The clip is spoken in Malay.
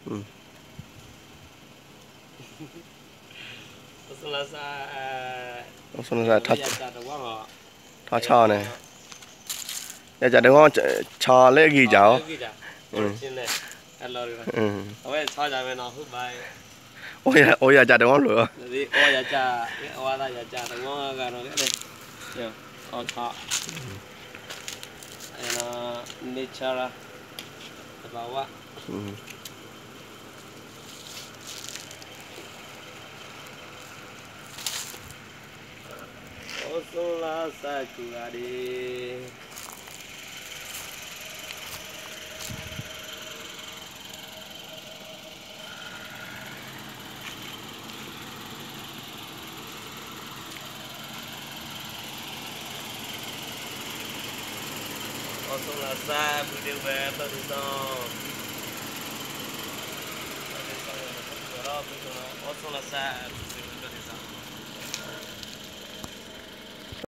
Langsung lah thắt cho này. Giờ chả đúng không? Cho lagi jauh. Oh ya chả đúng không lửa. Oh ya chả, oh là ya chả đúng không? Cái nó cái này, oh thọ, nó nature, bawa. Osola sakurari. Osola sa bude beto di song. Osola sa bude beto di song.